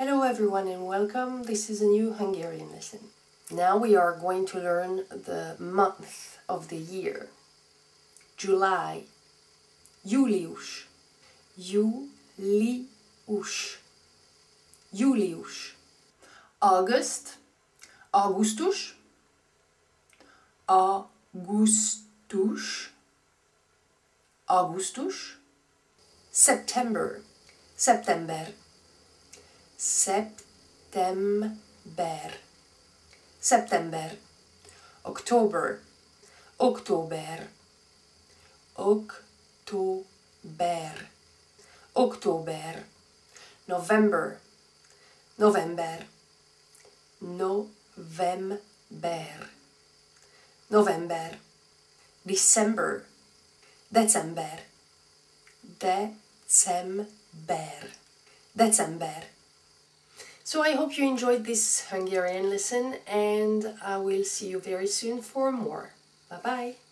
Hello everyone and welcome. This is a new Hungarian lesson. Now we are going to learn the month of the year. July. Július. Július. Július. August. Augustus. Augustus. Augustus. September. September. September. September. October. October. October. October. November. November. November. November. December. December. December. December. So I hope you enjoyed this Hungarian lesson and I will see you very soon for more. Bye bye!